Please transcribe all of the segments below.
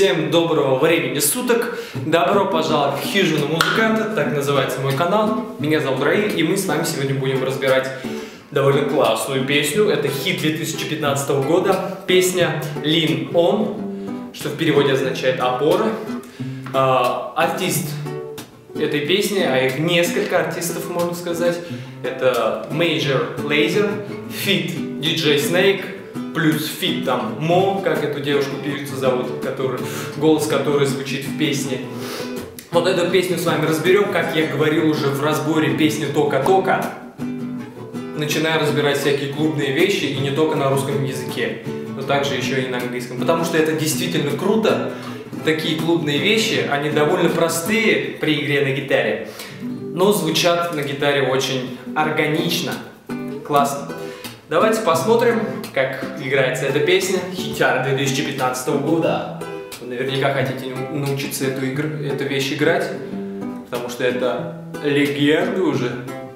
Всем доброго времени суток, добро пожаловать в хижину музыканта, так называется мой канал. Меня зовут Раиль, и мы с вами сегодня будем разбирать довольно классную песню. Это хит 2015 года, песня Lean On, что в переводе означает опора. Артист этой песни, а их несколько артистов, можно сказать, это Major Lazer, feat. DJ Snake, плюс фит там Мо, как эту девушку-певицу зовут, голос которой звучит в песне. Вот эту песню с вами разберем, как я говорил уже в разборе песни Тока-Тока. Начинаю разбирать всякие клубные вещи, и не только на русском языке, но также еще и на английском. Потому что это действительно круто. Такие клубные вещи, они довольно простые при игре на гитаре, но звучат на гитаре очень органично, классно. Давайте посмотрим, как играется эта песня, хитяр 2015 года. Вы наверняка хотите научиться эту вещь играть, потому что это легенда уже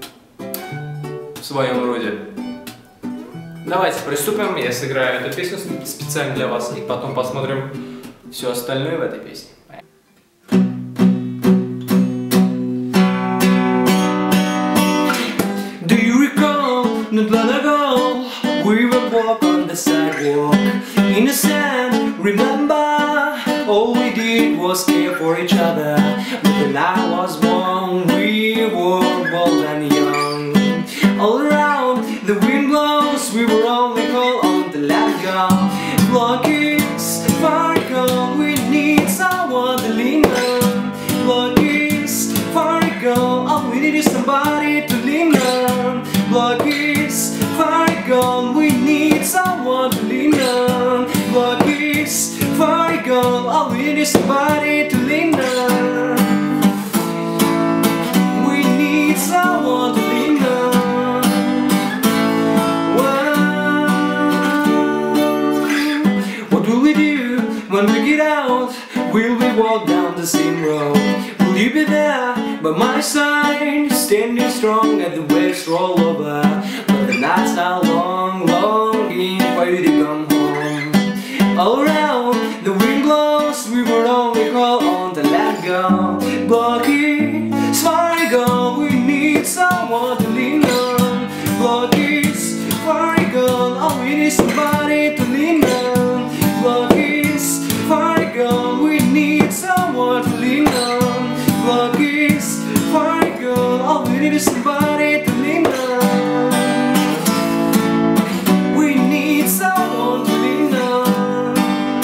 в своем роде. Давайте приступим, я сыграю эту песню специально для вас, и потом посмотрим все остальное в этой песне. Do you recall, not long ago, we would walk on the sidewalk in the sand, remember, all we did was care for each other, but the night was warm, we were bold and young. All around, the wind blows, we were only called on to let go. Block is far gone, we need someone to lean on. Block is far gone, all we need is somebody to lean on. Block is far gone, we need someone to lean on. Block is far gone, all we need is somebody to lean on. We need someone to lean on. What will we do when we get out? Will we walk down the same road? Will you be there by my side, standing strong as the waves roll over? But the nights are long, longing for you to come home. All around, the wind blows, we were only called on to let go. Blocky, far gone, we need someone to lean on. Blocky's far gone, all we need is somebody to lean on. Blocky's far gone, we need someone to lean on. Blocky's far gone, all we need is somebody to lean on. We need someone to lean on.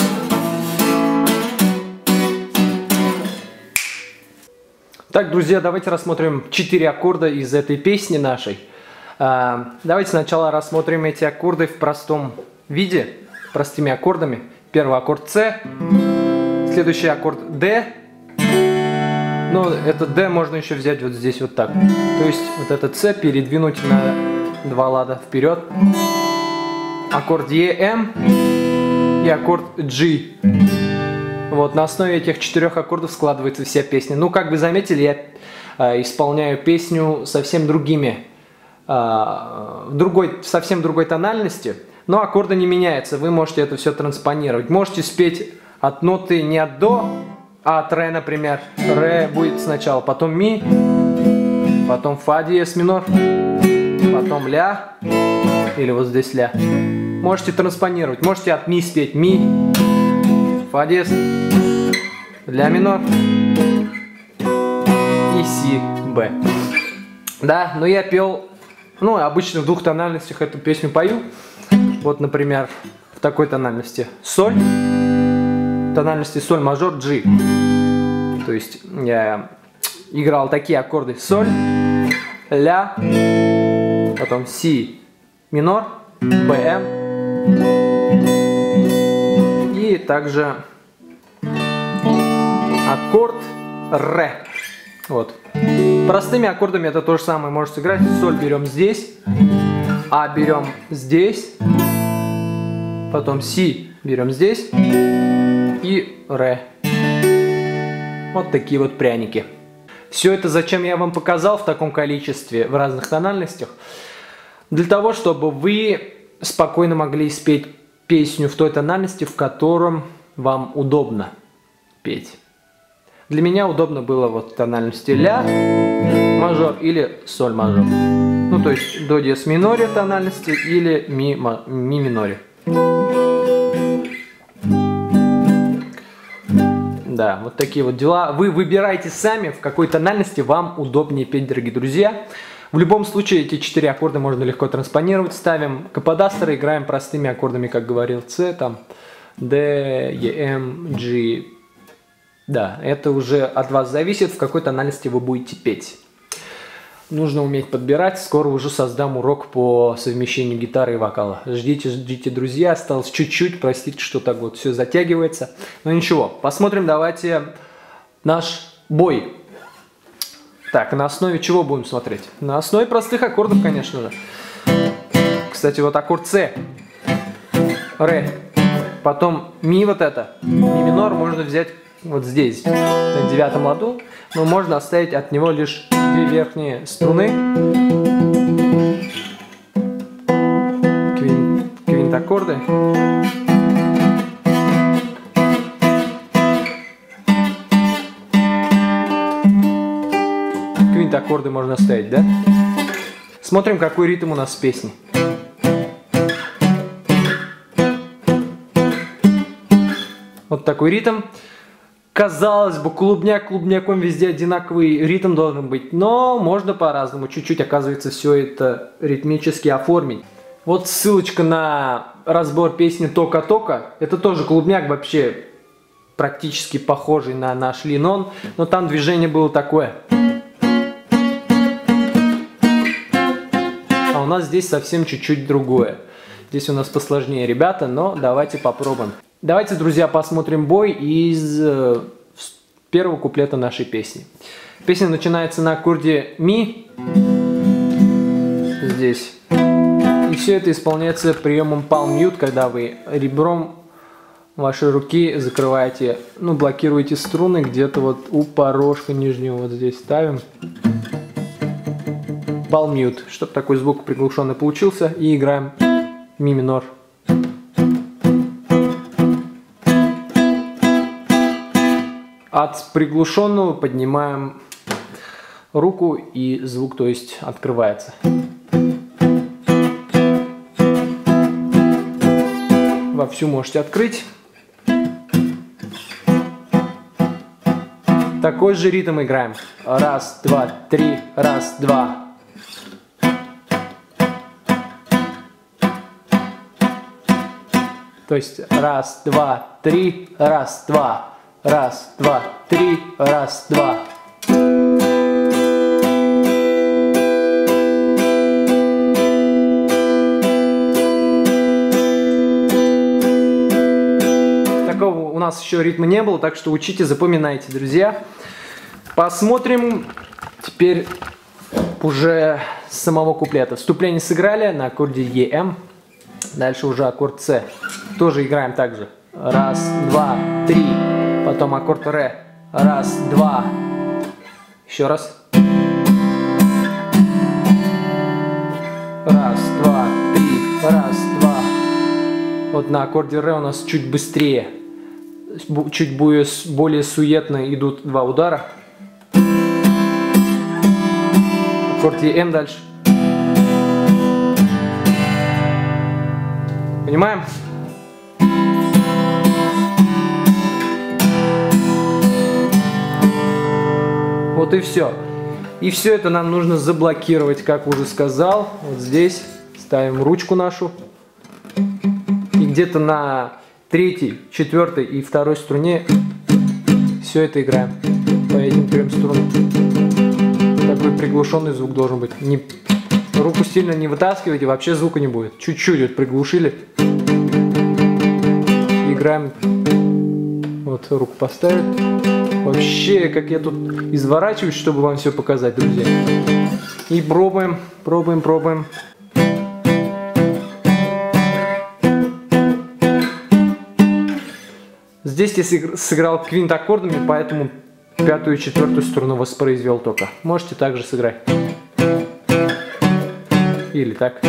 Так, друзья, давайте рассмотрим 4 аккорда из этой песни нашей. Давайте сначала рассмотрим эти аккорды в простом виде, простыми аккордами. Первый аккорд С, следующий аккорд D. Но этот D можно еще взять вот здесь вот так. То есть вот этот С передвинуть на 2 лада вперед. Аккорд E, M и аккорд G. Вот на основе этих 4 аккордов складывается вся песня. Ну, как вы заметили, я исполняю песню совсем другими, совсем другой тональности. Но аккорды не меняются, вы можете это все транспонировать. Можете спеть от ноты не от до, а от ре, например. Ре будет сначала, потом ми, потом фа диез минор, потом ля, или вот здесь ля. Можете транспонировать, можете от ми спеть ми, фа диез, ля минор и си, бэ. Да, но я пел, ну, обычно в 2 тональностях эту песню пою. Вот, например, в такой тональности соль, тональности соль мажор G. То есть я играл такие аккорды: соль, ля, потом си минор, бм и также аккорд ре. Вот. Простыми аккордами это то же самое можете сыграть. Соль берем здесь, а берем здесь, потом си берем здесь и ре. Вот такие вот пряники. Все это зачем я вам показал в таком количестве, в разных тональностях? Для того, чтобы вы спокойно могли спеть песню в той тональности, в котором вам удобно. петь. Для меня удобно было вот в тональности ля мажор или соль мажор. Ну, то есть до диез миноре тональности или ми миноре. Да, вот такие вот дела. Вы выбирайте сами, в какой тональности вам удобнее петь, дорогие друзья. В любом случае, эти 4 аккорда можно легко транспонировать. Ставим каподастеры, играем простыми аккордами, как говорил, С, там, D, E, M, G. Да, это уже от вас зависит, в какой тональности вы будете петь. Нужно уметь подбирать. Скоро уже создам урок по совмещению гитары и вокала. Ждите, ждите, друзья. Осталось чуть-чуть. Простите, что так вот все затягивается. Но ничего. Посмотрим давайте наш бой. Так, на основе чего будем смотреть? На основе простых аккордов, конечно же. Кстати, вот аккорд С. Ре. Потом ми вот это. Ми минор можно взять вот здесь, на 9-м ладу. Но можно оставить от него лишь 2 верхние струны. Квинт-аккорды. Квинт-аккорды можно оставить, да? Смотрим, какой ритм у нас в песне. Вот такой ритм. Казалось бы, клубняк клубняком, везде одинаковый ритм должен быть, но можно по-разному, чуть-чуть, оказывается, все это ритмически оформить. Вот ссылочка на разбор песни «Тока-тока», это тоже клубняк, вообще практически похожий на наш Линон, но там движение было такое. А у нас здесь совсем чуть-чуть другое. Здесь у нас посложнее, ребята, но давайте попробуем. Давайте, друзья, посмотрим бой из первого куплета нашей песни. Песня начинается на аккорде ми. Здесь. И все это исполняется приемом palm mute, когда вы ребром вашей руки закрываете, ну, блокируете струны где-то вот у порожка нижнего. Вот здесь ставим. Palm mute, чтобы такой звук приглушенный получился. И играем ми минор. От приглушенного поднимаем руку, и звук, то есть, открывается. Вовсю можете открыть. Такой же ритм играем. Раз, два, три, раз, два. То есть раз, два, три, раз, два. Раз, два, три, раз, два. Такого у нас еще ритма не было, так что учите, запоминайте, друзья. Посмотрим теперь уже с самого куплета. Вступление сыграли на аккорде EM. Дальше уже аккорд С. Тоже играем так же. Раз, два, три. Потом аккорд Ре. Раз, два. Еще раз. Раз, два, три. Раз, два. Вот на аккорде Ре у нас чуть быстрее. Чуть более суетно идут 2 удара. Аккорд Ем дальше. Понимаем? Вот и все. И все это нам нужно заблокировать, как уже сказал. Вот здесь ставим ручку нашу. И где-то на 3-й, 4-й и 2-й струне все это играем. По этим 3 струнам. Такой приглушенный звук должен быть. Руку сильно не вытаскивайте, вообще звука не будет. Чуть-чуть вот приглушили. Играем. Вот руку поставили. Вообще, как я тут изворачиваюсь, чтобы вам все показать, друзья. И пробуем, пробуем, пробуем. Здесь я сыграл квинт-аккордами, поэтому 5-ю и 4-ю струну воспроизвел только. Можете также сыграть. Или так.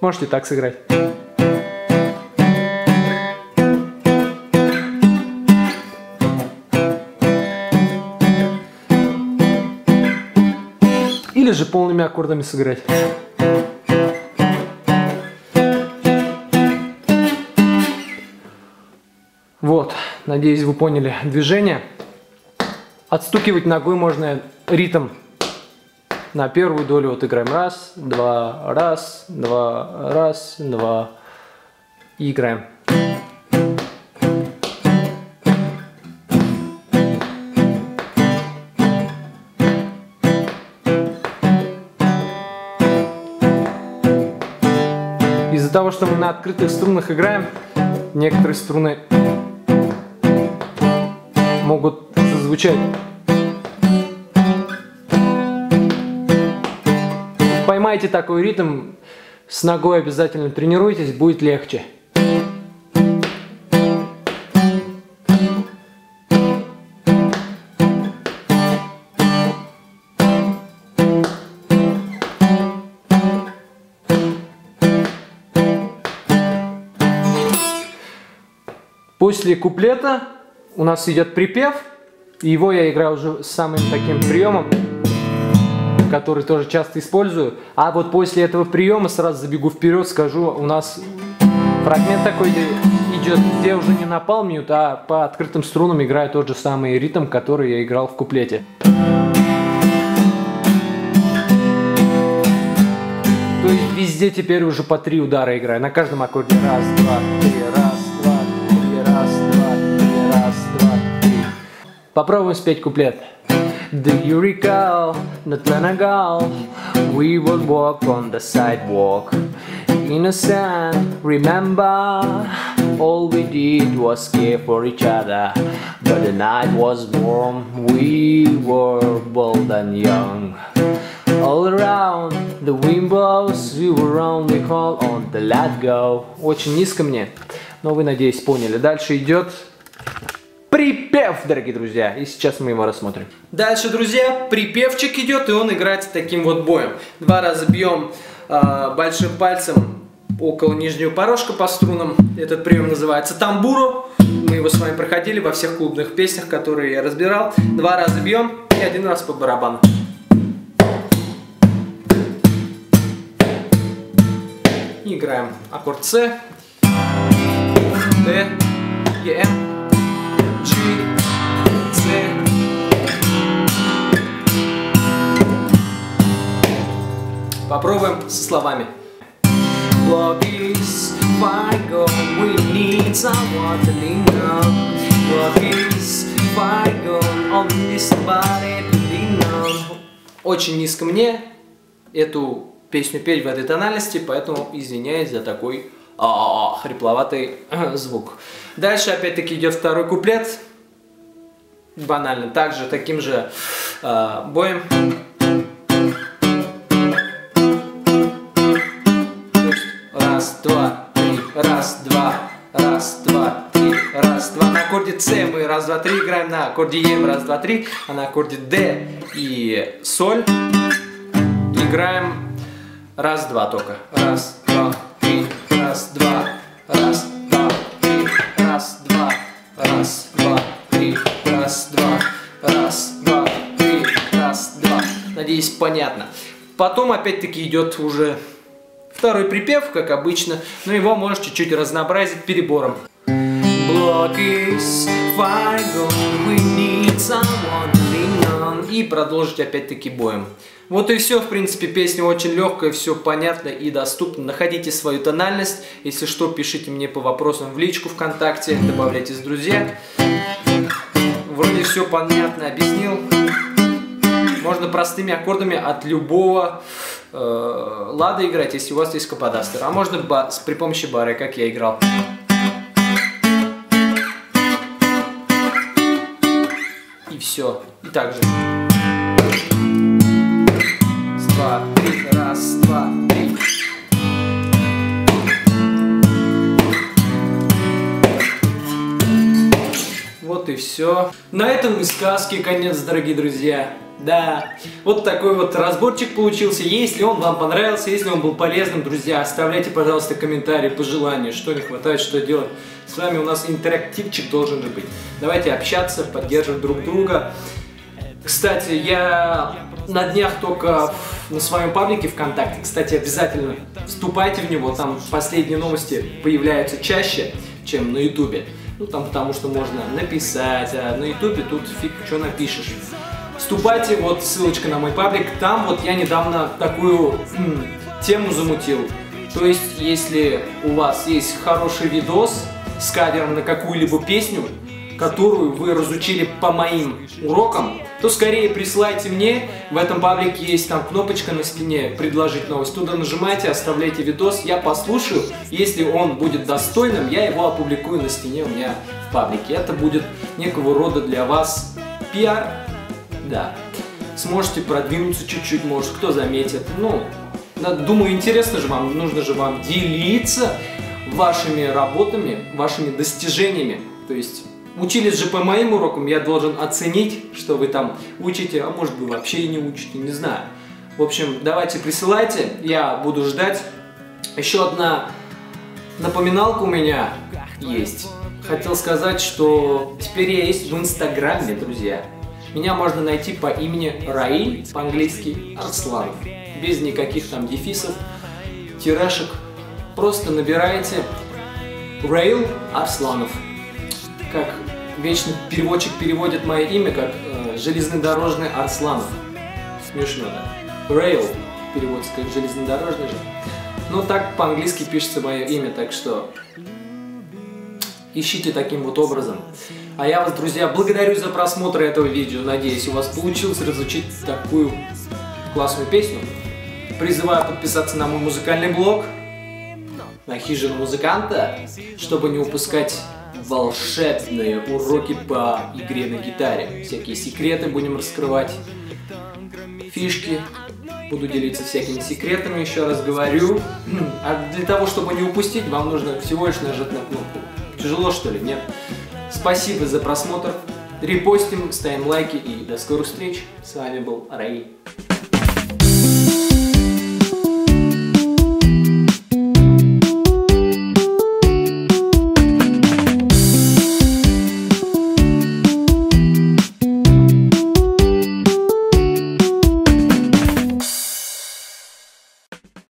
Можете так сыграть. Или же полными аккордами сыграть. Вот, надеюсь, вы поняли движение. Отстукивать ногой можно ритм на первую долю. Вот играем раз, два, раз, два, раз, два. И играем. Из-за того, что мы на открытых струнах играем, некоторые струны могут зазвучать. Поймайте такой ритм, с ногой обязательно тренируйтесь, будет легче. После куплета у нас идет припев, и его я играю уже с самым таким приемом, который тоже часто использую. А вот после этого приема сразу забегу вперед, скажу, у нас фрагмент такой идет, где уже не на палм-мьют, а по открытым струнам играю тот же самый ритм, который я играл в куплете. То есть везде теперь уже по 3 удара играю, на каждом аккорде. Раз, два, три, раз, два, три, раз, два, три, раз, два, три. Попробуем спеть куплет. Do you recall not long ago we would walk on the sidewalk innocent, remember all we did was care for each other, but the night was warm, we were bold and young. All around the wind blows, we were only hold on the let go. Очень низко мне, но вы, надеюсь, поняли. Дальше идет припев, дорогие друзья, и сейчас мы его рассмотрим. Дальше, друзья, припевчик идет, и он играется таким вот боем. 2 раза бьем большим пальцем около нижнего порожка по струнам. Этот прием называется тамбуро. Мы его с вами проходили во всех клубных песнях, которые я разбирал. 2 раза бьем и 1 раз по барабану. Играем аккорд С, Д, Е, М. Попробуем со словами. Love is fine, go, we need someone to lean on. Love is fine, go, on this body to lean on. Очень низко мне эту песню петь в этой тональности, поэтому извиняюсь за такой хрипловатый звук. Дальше опять-таки идет второй куплет. Банально, также таким же боем. Раз, два, три, раз, два, раз, два, три, раз, два. На аккорде С мы раз, два, три играем, на аккорде Е раз, два, три, а на аккорде Д и соль играем раз, два только. Раз, два, три, раз, два, раз, два, три, раз, два, раз, два, три, раз, два, раз, два, три, раз, два. Надеюсь, понятно. Потом опять-таки идет уже второй припев, как обычно, но его можно чуть-чуть разнообразить перебором. И продолжить опять-таки боем. Вот и все, в принципе, песня очень легкая, все понятно и доступно. Находите свою тональность. Если что, пишите мне по вопросам в личку ВКонтакте, добавляйтесь в друзья. Вроде все понятно объяснил. Можно простыми аккордами от любого лада играть, если у вас есть каподастер. А можно при помощи бары, как я играл. И все. И так же. Два, три, раз, два, три. Вот и все. На этом и сказки конец, дорогие друзья. Да, вот такой вот разборчик получился. Если он вам понравился, если он был полезным, друзья, оставляйте, пожалуйста, комментарии, пожелания, что не хватает, что делать. С вами у нас интерактивчик должен же быть. Давайте общаться, поддерживать друг друга. Кстати, я на днях только на своем паблике ВКонтакте, кстати, обязательно вступайте в него, там последние новости появляются чаще, чем на Ютубе. Ну, там потому что можно написать, а на Ютубе тут фиг что напишешь. Вступайте, вот ссылочка на мой паблик, там вот я недавно такую тему замутил. То есть, если у вас есть хороший видос с кавером на какую-либо песню, которую вы разучили по моим урокам, то скорее присылайте мне. В этом паблике есть там кнопочка на стене «Предложить новость». Туда нажимайте, оставляйте видос, я послушаю. Если он будет достойным, я его опубликую на стене у меня в паблике. Это будет некого рода для вас пиар. Да. Сможете продвинуться чуть-чуть, может, кто заметит. Ну, думаю, интересно же вам, нужно же вам делиться вашими работами, вашими достижениями. То есть, учились же по моим урокам, я должен оценить, что вы там учите, а может вы вообще и не учите, не знаю. В общем, давайте присылайте, я буду ждать. Еще одна напоминалка у меня есть. Хотел сказать, что теперь я есть в Инстаграме, друзья. Меня можно найти по имени Раиль, по-английски Арсланов. Без никаких там дефисов, тирешек. Просто набираете Раиль Арсланов. Как вечный переводчик переводит мое имя, как железнодорожный Арсланов. Смешно, да? Rail переводится как железнодорожный же. Но так по-английски пишется мое имя, так что ищите таким вот образом. А я вас, друзья, благодарю за просмотр этого видео. Надеюсь, у вас получилось разучить такую классную песню. Призываю подписаться на мой музыкальный блог, на Хижину музыканта, чтобы не упускать волшебные уроки по игре на гитаре. Всякие секреты будем раскрывать, фишки. Буду делиться всякими секретами, еще раз говорю. А для того, чтобы не упустить, вам нужно всего лишь нажать на кнопку. Тяжело, что ли? Нет? Спасибо за просмотр. Репостим, ставим лайки и до скорых встреч. С вами был Рэй.